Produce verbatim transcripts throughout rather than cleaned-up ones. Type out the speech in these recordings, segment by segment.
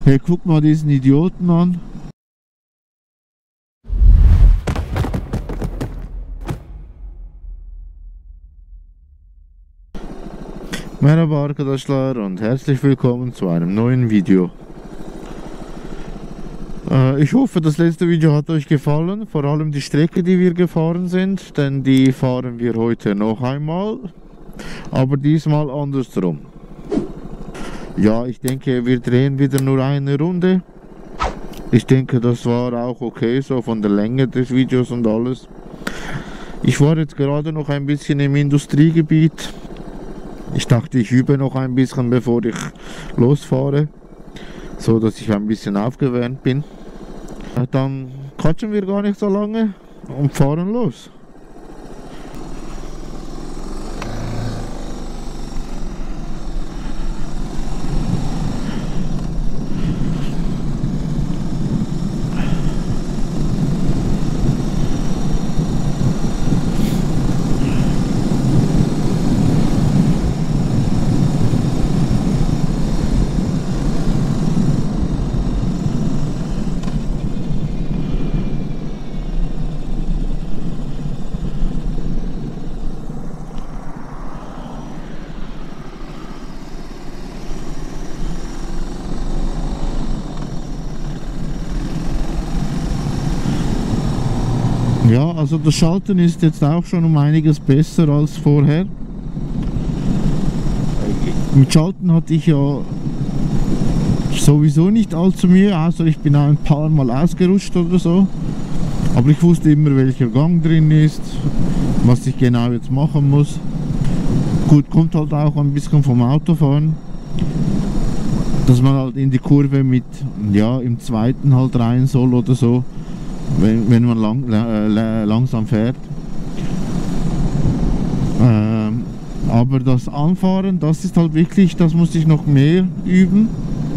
Hey, guck mal diesen Idioten an. Merhaba arkadaşlar und herzlich willkommen zu einem neuen Video. Äh, ich hoffe, das letzte Video hat euch gefallen, vor allem die Strecke, die wir gefahren sind, denn die fahren wir heute noch einmal, aber diesmal andersrum. Ja, ich denke, wir drehen wieder nur eine Runde. Ich denke, das war auch okay, so von der Länge des Videos und alles. Ich war jetzt gerade noch ein bisschen im Industriegebiet. Ich dachte, ich übe noch ein bisschen, bevor ich losfahre, so dass ich ein bisschen aufgewärmt bin. Dann quatschen wir gar nicht so lange und fahren los. Ja, also das Schalten ist jetzt auch schon um einiges besser als vorher. Mit Schalten hatte ich ja sowieso nicht allzu Mühe, außer ich bin auch ein paar Mal ausgerutscht oder so. Aber ich wusste immer, welcher Gang drin ist, was ich genau jetzt machen muss. Gut, kommt halt auch ein bisschen vom Autofahren, dass man halt in die Kurve mit, ja, im zweiten halt rein soll oder so. Wenn, wenn man lang, äh, langsam fährt. Ähm, aber das Anfahren, das ist halt wirklich, das muss ich noch mehr üben.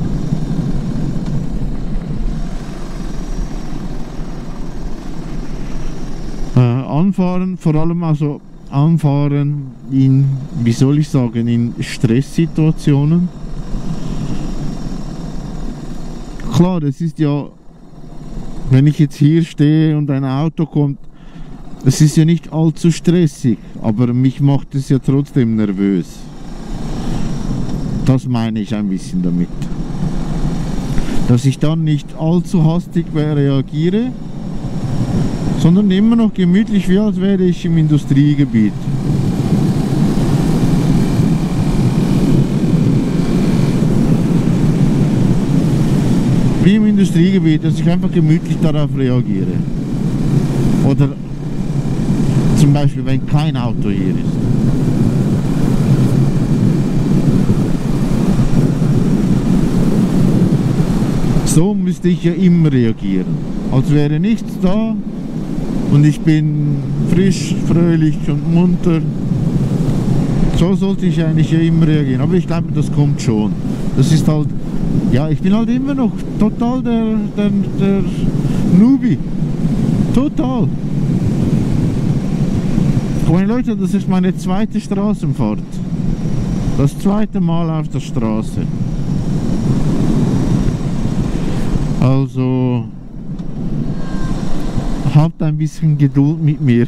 Äh, anfahren, vor allem also anfahren in, wie soll ich sagen, in Stresssituationen. Klar, es ist ja, wenn ich jetzt hier stehe und ein Auto kommt, es ist ja nicht allzu stressig, aber mich macht es ja trotzdem nervös. Das meine ich ein bisschen damit. Dass ich dann nicht allzu hastig reagiere, sondern immer noch gemütlich, wie als wäre ich im Industriegebiet. Wie im Industriegebiet, dass ich einfach gemütlich darauf reagiere. Oder zum Beispiel, wenn kein Auto hier ist. So müsste ich ja immer reagieren. Als wäre nichts da und ich bin frisch, fröhlich und munter. So sollte ich eigentlich ja immer reagieren. Aber ich glaube, das kommt schon. Das ist halt, ja, ich bin halt immer noch total der, der, der Newbie. Total. Meine Leute, das ist meine zweite Straßenfahrt. Das zweite Mal auf der Straße. Also, habt ein bisschen Geduld mit mir.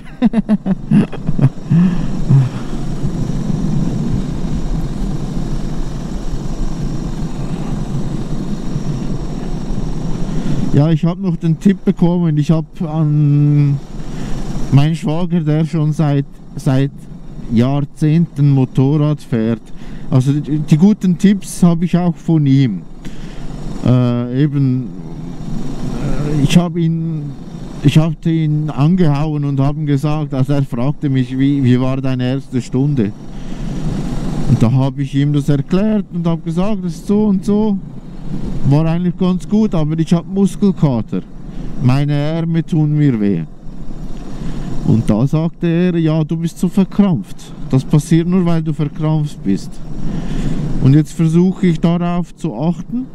Ja, ich habe noch den Tipp bekommen, ich habe an meinen Schwager, der schon seit, seit Jahrzehnten Motorrad fährt. Also die, die guten Tipps habe ich auch von ihm. Äh, eben, äh, ich habe ihn, ich hatte ihn angehauen und habe gesagt, also er fragte mich, wie, wie war deine erste Stunde? Und da habe ich ihm das erklärt und habe gesagt, das ist so und so. War eigentlich ganz gut, aber ich habe Muskelkater. Meine Arme tun mir weh. Und da sagte er, ja, du bist so verkrampft. Das passiert nur, weil du verkrampft bist. Und jetzt versuche ich darauf zu achten,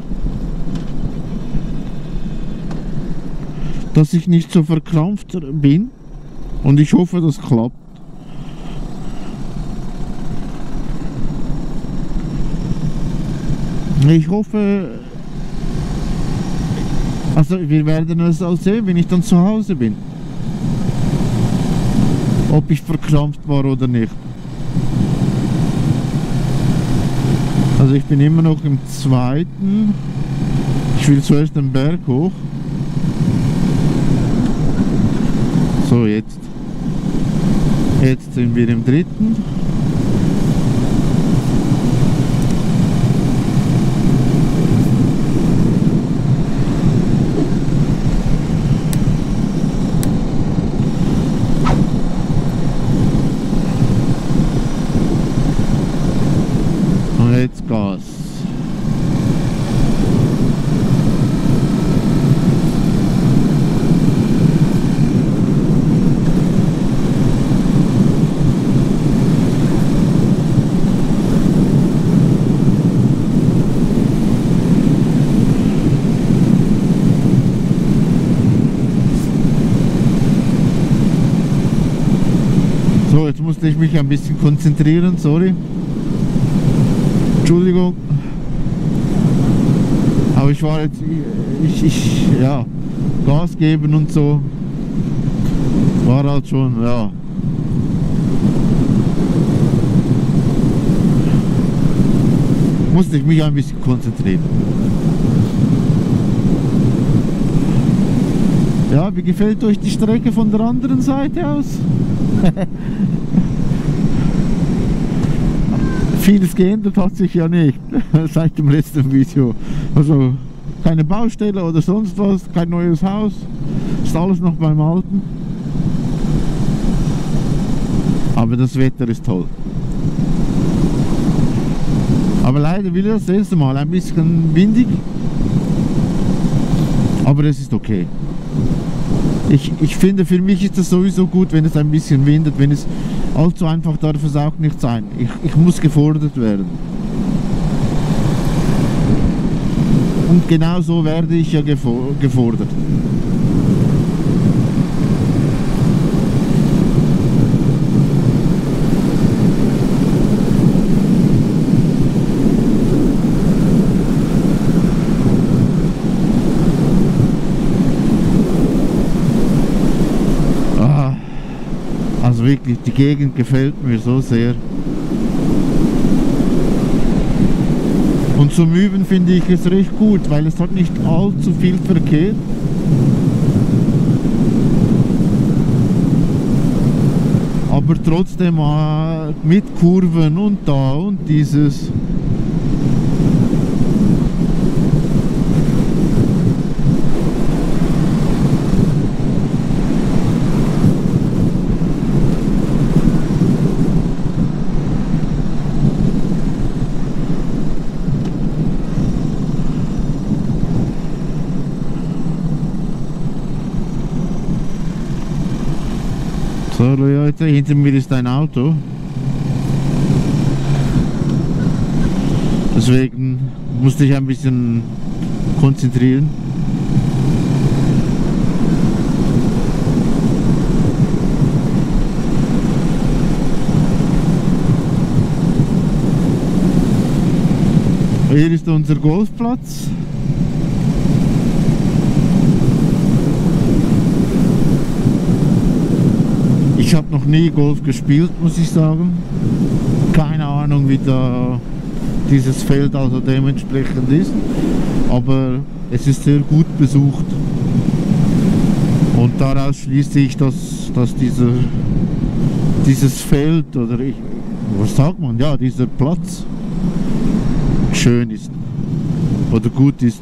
dass ich nicht so verkrampft bin. Und ich hoffe, das klappt. Ich hoffe, Also wir werden es auch sehen, wenn ich dann zu Hause bin. Ob ich verkrampft war oder nicht. Also ich bin immer noch im zweiten. Ich will zuerst den Berg hoch. So, jetzt. Jetzt sind wir im dritten. Und jetzt Gas. So, jetzt musste ich mich ein bisschen konzentrieren, sorry. Entschuldigung. Aber ich war jetzt, ich, ich, ja, Gas geben und so, war halt schon, ja. Musste ich mich ein bisschen konzentrieren. Ja, wie gefällt euch die Strecke von der anderen Seite aus? Vieles geändert hat sich ja nicht seit dem letzten Video. Also keine Baustelle oder sonst was, kein neues Haus, ist alles noch beim Alten. Aber das Wetter ist toll. Aber leider wieder das erste Mal ein bisschen windig. Aber es ist okay. Ich, ich finde, für mich ist das sowieso gut, wenn es ein bisschen windet, wenn es allzu einfach darf es auch nicht sein. Ich, ich muss gefordert werden. Und genau so werde ich ja gefordert. Also wirklich, die Gegend gefällt mir so sehr. Und zum Üben finde ich es recht gut, weil es hat nicht allzu viel Verkehr. Aber trotzdem äh, mit Kurven und da und dieses. So Leute, hinter mir ist ein Auto. Deswegen musste ich ein bisschen konzentrieren. Hier ist unser Golfplatz. Ich habe noch nie Golf gespielt, muss ich sagen. Keine Ahnung, wie da dieses Feld also dementsprechend ist. Aber es ist sehr gut besucht. Und daraus schließe ich, dass, dass dieser, dieses Feld, oder ich, was sagt man, ja, dieser Platz schön ist oder gut ist.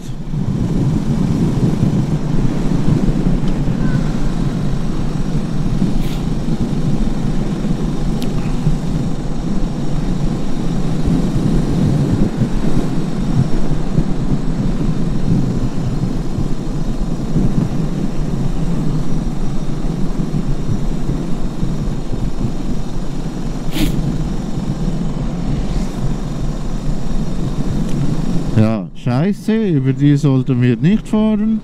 Ja, scheiße, über die sollten wir nicht fahren.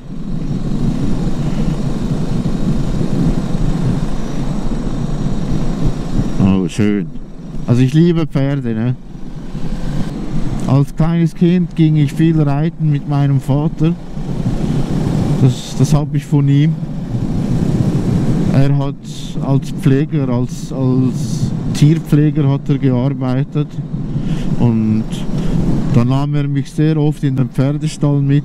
Oh, schön. Also ich liebe Pferde, ne? Als kleines Kind ging ich viel reiten mit meinem Vater. Das, das habe ich von ihm. Er hat als Pfleger, als, als Tierpfleger hat er gearbeitet und da nahm er mich sehr oft in den Pferdestall mit,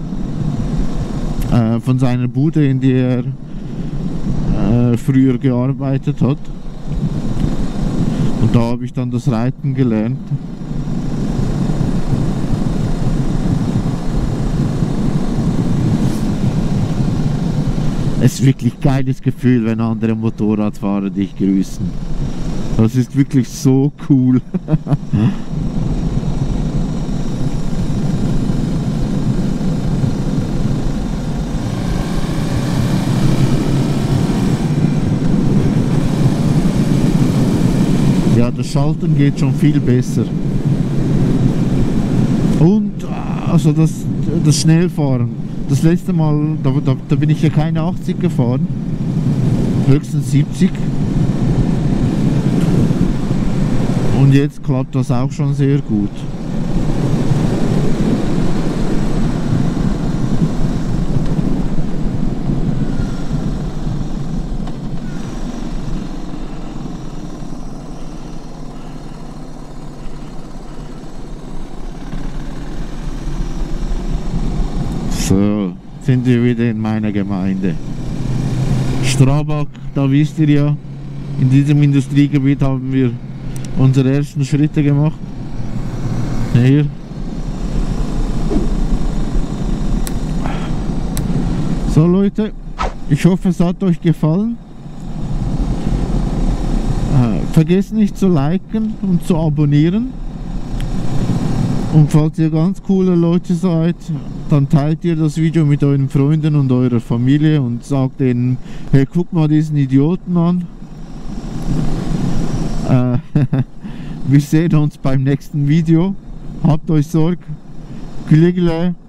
äh, von seiner Bude, in der er äh, früher gearbeitet hat, und da habe ich dann das Reiten gelernt. Es ist wirklich ein geiles Gefühl, wenn andere Motorradfahrer dich grüßen. Das ist wirklich so cool. Ja, das Schalten geht schon viel besser. Und also das, das Schnellfahren. Das letzte Mal, da, da, da bin ich ja keine achtzig gefahren, höchstens siebzig. Und jetzt klappt das auch schon sehr gut. So, sind wir wieder in meiner Gemeinde. Strabag, da wisst ihr ja, in diesem Industriegebiet haben wir unsere ersten Schritte gemacht. Hier. So Leute, ich hoffe, es hat euch gefallen. Äh, vergesst nicht zu liken und zu abonnieren. Und falls ihr ganz coole Leute seid, dann teilt ihr das Video mit euren Freunden und eurer Familie und sagt denen, hey, guck mal diesen Idioten an. Äh, wir sehen uns beim nächsten Video. Habt euch Sorge. Güle güle.